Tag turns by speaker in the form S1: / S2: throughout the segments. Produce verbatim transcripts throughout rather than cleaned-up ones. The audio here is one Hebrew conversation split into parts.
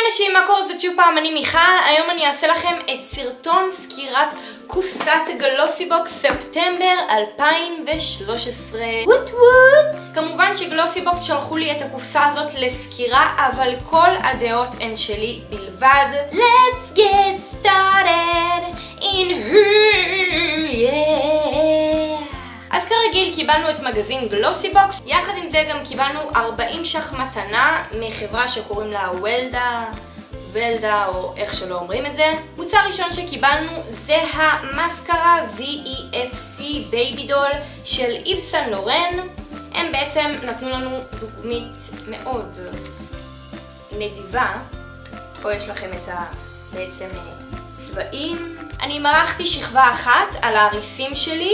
S1: אנשים, מה קורה? זאת שוב פעם, אני מיכל. היום אני אעשה לכם את סרטון סקירת קופסת גלוסיבוקס ספטמבר אלפיים ושלוש עשרה. ווט ווט! כמובן שגלוסיבוקס שלחו לי את הקופסה הזאת לסקירה, אבל כל הדעות הן שלי בלבד. Let's get started in here, yeah. אז כרגיל קיבלנו את מגזין גלוסיבוקס, יחד עם זה גם קיבלנו ארבעים ש"ח מתנה מחברה שקוראים לה וולדה, וולדה או איך שלא אומרים את זה. מוצר ראשון שקיבלנו זה המסקרה וי אי אף סי בייבי דול של איב סן לורן. הם בעצם נתנו לנו דוגמית מאוד נדיבה, פה יש לכם את ה... בעצם צבעים. אני מרחתי שכבה אחת על ההריסים שלי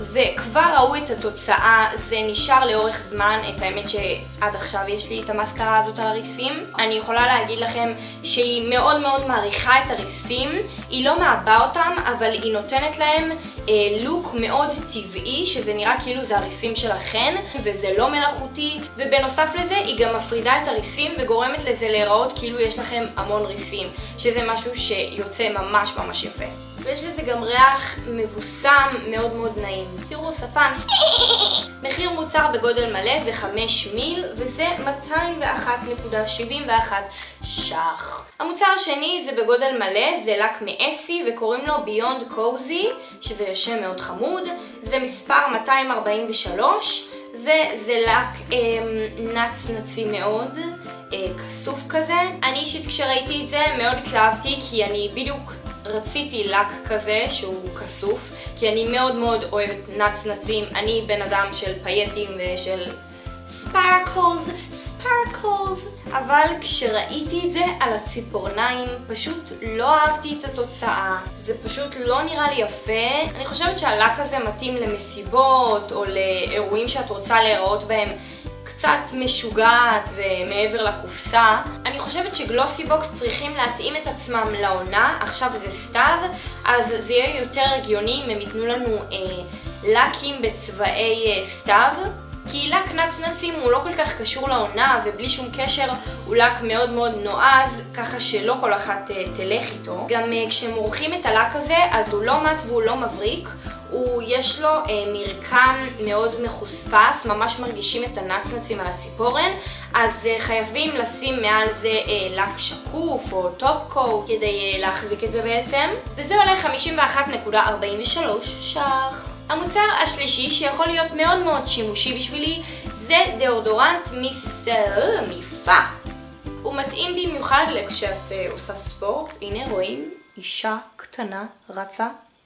S1: וכבר ראו את התוצאה, זה נשאר לאורך זמן. את האמת שעד עכשיו יש לי את המסקרה הזאת על הריסים. אני יכולה להגיד לכם שהיא מאוד מאוד מעריכה את הריסים, היא לא מעבה אותם אבל היא נותנת להם אה, לוק מאוד טבעי, שזה נראה כאילו זה הריסים שלכן וזה לא מלאכותי, ובנוסף לזה היא גם מפרידה את הריסים וגורמת לזה להיראות כאילו יש לכם המון ריסים, שזה משהו שיוצא ממש ממש יפה. ויש לזה גם ריח מבוסם מאוד מאוד נעים. תראו, שפן. מחיר מוצר בגודל מלא זה חמש מיל וזה מאתיים ואחת נקודה שבעים ואחת ש"ח. המוצר השני זה בגודל מלא, זה לק מאסי וקוראים לו ביונד קוזי, שזה שם מאוד חמוד. זה מספר מאתיים ארבעים ושלוש וזה לק אה, נצנצי מאוד, אה, כסוף כזה. אני אישית כשראיתי את זה מאוד התלהבתי, כי אני בדיוק רציתי לק כזה שהוא כסוף, כי אני מאוד מאוד אוהבת נצנצים. אני בן אדם של פייטים ושל ספארקלס, ספארקלס. אבל כשראיתי את זה על הציפורניים פשוט לא אהבתי את התוצאה, זה פשוט לא נראה לי יפה. אני חושבת שהלק הזה מתאים למסיבות או לאירועים שאת רוצה להיראות בהם קצת משוגעת ומעבר לקופסה. אני חושבת שגלוסיבוקס צריכים להתאים את עצמם לעונה. עכשיו זה סתיו, אז זה יהיה יותר הגיוני אם הם ייתנו לנו אה, לקים בצבעי אה, סתיו, כי לק נצנצים הוא לא כל כך קשור לעונה, ובלי שום קשר הוא לק מאוד מאוד נועז, ככה שלא כל אחת אה, תלך איתו. גם אה, כשמורחים את הלק הזה אז הוא לא מת והוא לא מבריק, הוא יש לו אה, מרקם מאוד מחוספס, ממש מרגישים את הנצנצים על הציפורן, אז אה, חייבים לשים מעל זה אה, לק שקוף או טופ קוט כדי אה, להחזיק את זה בעצם, וזה עולה חמישים ואחת נקודה ארבעים ושלוש ש"ח. המוצר השלישי שיכול להיות מאוד מאוד שימושי בשבילי זה דאודורנט מסל מיפה. הוא מתאים במיוחד כשאת אה, עושה ספורט. הנה רואים, אישה קטנה רצה.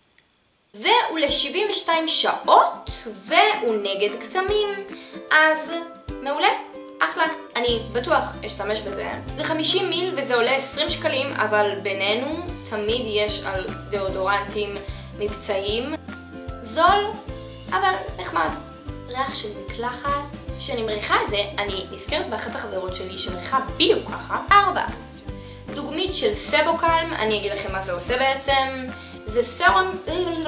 S1: והוא ל-שבעים ושתיים שעות והוא נגד קסמים, אז מעולה, אחלה, אני בטוח אשתמש בזה. זה חמישים מיל וזה עולה עשרים שקלים, אבל בינינו תמיד יש על דאודורנטים מבצעים. זול אבל נחמד, ריח של מקלחת. כשאני מריחה את זה אני נזכרת באחת החברות שלי שמריחה בדיוק ככה. ארבע, דוגמית של סבוקלם. אני אגיד לכם מה זה עושה בעצם. זה סרום,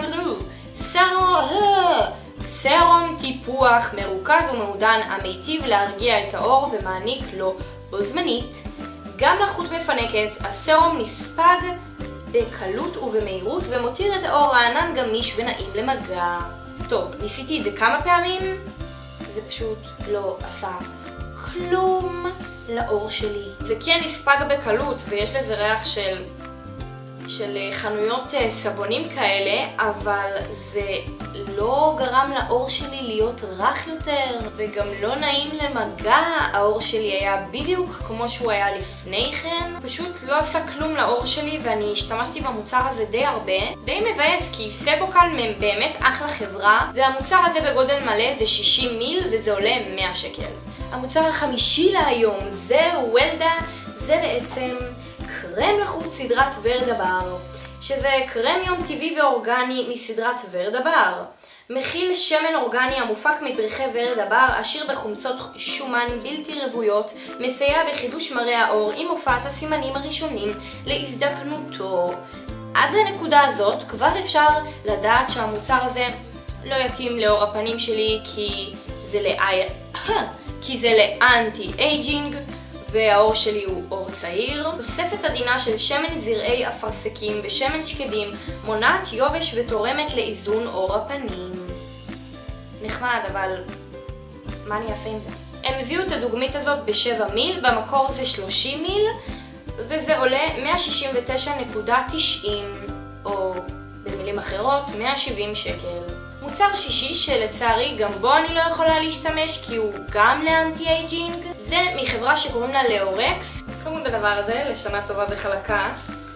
S1: סרום, סרום טיפוח מרוכז ומעודן המיטיב להרגיע את האור ומעניק לו בו זמנית גם לחות מפנקת. הסרום נספג בקלות ובמהירות ומותיר את האור רענן גמיש ונעים למגע. טוב, ניסיתי את זה כמה פעמים, זה פשוט לא עשה כלום לאור שלי. זה כן נספג בקלות ויש לזה ריח של של חנויות סבונים כאלה, אבל זה לא גרם לאור שלי להיות רך יותר וגם לא נעים למגע. האור שלי היה בדיוק כמו שהוא היה לפני כן, פשוט לא עשה כלום לאור שלי, ואני השתמשתי במוצר הזה די הרבה. די מבאס כי סבוקלם הם באמת אחלה חברה, והמוצר הזה בגודל מלא זה שישים מיל וזה עולה מאה שקל. המוצר החמישי להיום זה וולדה, זה בעצם קרם לחוט סדרת ורדה בר, שזה קרם יום טבעי ואורגני מסדרת ורדה בר. מכיל שמן אורגני המופק מפרחי ורדה בר, עשיר בחומצות שומן בלתי רוויות, מסייע בחידוש מראה העור עם הופעת הסימנים הראשונים להזדקנותו. עד הנקודה הזאת כבר אפשר לדעת שהמוצר הזה לא יתאים לאור הפנים שלי, כי זה לאי... כי זה לאנטי אייג'ינג, והאור שלי הוא אור צעיר. תוספת עדינה של שמן זרעי אפרסקים ושמן שקדים מונעת יובש ותורמת לאיזון עור הפנים. נחמד, אבל מה אני אעשה עם זה? הם הביאו את הדוגמית הזאת בשבע מיל, במקור זה שלושים מיל, וזה עולה מאה שישים ותשע נקודה תשעים, או במילים אחרות מאה שבעים שקל. מוצר שישי שלצערי גם בו אני לא יכולה להשתמש כי הוא גם לאנטי אייג'ינג, זה מחברה שקוראים לה לאורקס. חמוד הדבר הזה, לשנה טובה וחלקה.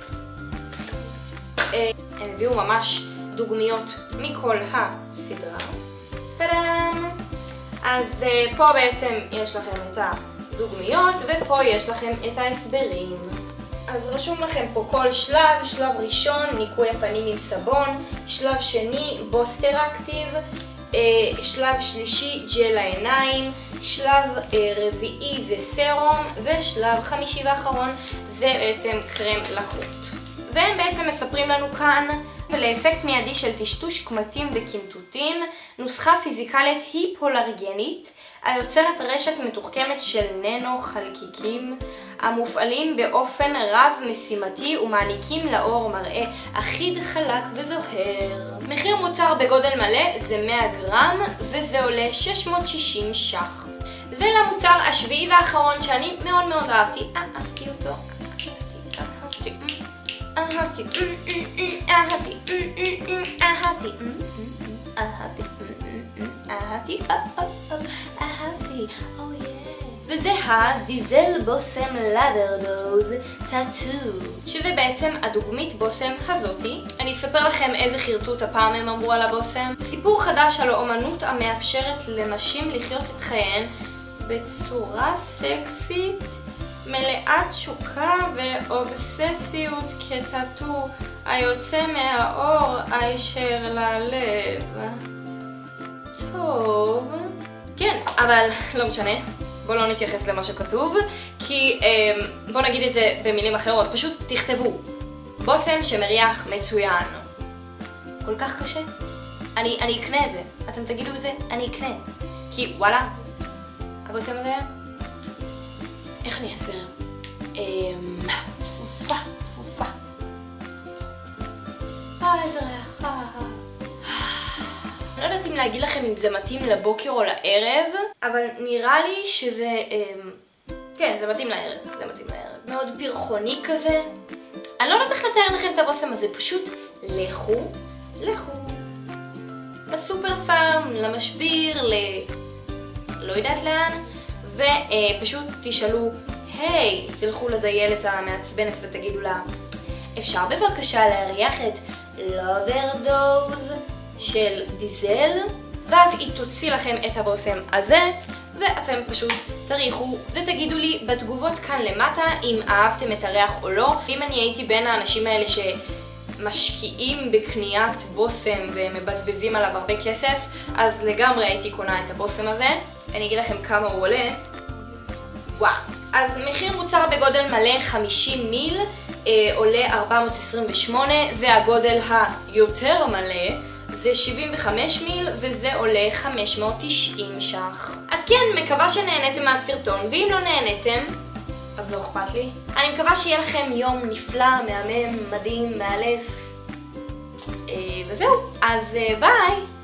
S1: הם הביאו ממש דוגמיות מכל הסדרה. טאדאם! אז פה בעצם יש לכם את הדוגמיות ופה יש לכם את ההסברים. אז רשום לכם פה כל שלב, שלב ראשון ניקוי הפנים עם סבון, שלב שני בוסטר אקטיב, שלב שלישי ג'ל העיניים, שלב רביעי זה סרום, ושלב חמישי ואחרון זה בעצם קרם לחוט. והם בעצם מספרים לנו כאן לאפקט מיידי של טשטוש קמטים וקמטוטים, נוסחה פיזיקלית היפולרגנית היוצרת רשת מתוחכמת של ננו חלקיקים המופעלים באופן רב משימתי ומעניקים לאור מראה אחיד חלק וזוהר. מחיר מוצר בגודל מלא זה מאה גרם וזה עולה שש מאות ושישים ש"ח. ולמוצר השביעי והאחרון שאני מאוד מאוד אהבתי, אהבתי אותו, אהבתי, אהבתי, אהבתי, אהבתי, אהבתי, אהבתי, אהבתי, אהבתי, אוי וזה הדיזל בוסם לאברדוז טאטו, שזה בעצם הדוגמית בוסם הזאתי. אני אספר לכם איזה חרטוט הפעם הם אמרו על הבוסם. סיפור חדש על האומנות המאפשרת לנשים לחיות את חייהן בצורה סקסית, מלאת תשוקה ואובססיות כטאטו היוצא מהאור הישר ללב. טוב, כן, אבל לא משנה, בואו לא נתייחס למה שכתוב, כי בואו נגיד את זה במילים אחרות, פשוט תכתבו בוסם שמריח מצוין. כל כך קשה? אני, אני אקנה את זה, אתם תגידו את זה, אני אקנה, כי וואלה, הבוסם הזה, איך אני אסביר? אממ... פופה, פופה. אה, איזה ריח, אה, אה. אני לא יודעת אם להגיד לכם אם זה מתאים לבוקר או לערב, אבל נראה לי שזה... כן, זה מתאים לערב, זה מתאים לערב. מאוד פרחוני כזה. אני לא יודעת איך לתאר לכם את הבוסם הזה, פשוט לכו, לכו. לסופר פארם, למשביר, ל... לא יודעת לאן, ופשוט תשאלו, היי, תלכו לדיילת המעצבנת ותגידו לה, אפשר בבקשה להריח את לאברדוז של דיזל, ואז היא תוציא לכם את הבוסם הזה, ואתם פשוט תריחו ותגידו לי בתגובות כאן למטה אם אהבתם את הריח או לא. אם אני הייתי בין האנשים האלה שמשקיעים בקניית בוסם ומבזבזים עליו הרבה כסף, אז לגמרי הייתי קונה את הבוסם הזה. אני אגיד לכם כמה הוא עולה. וואו. אז מחיר מוצר בגודל מלא חמישים מיל אה, עולה ארבע מאות עשרים ושמונה, והגודל היותר מלא זה שבעים וחמש מיל וזה עולה חמש מאות תשעים ש"ח. אז כן, מקווה שנהנתם מהסרטון, ואם לא נהנתם, אז לא אכפת לי. אני מקווה שיהיה לכם יום נפלא, מהמם, מדהים, מאלף. אה, וזהו. אז אה, ביי!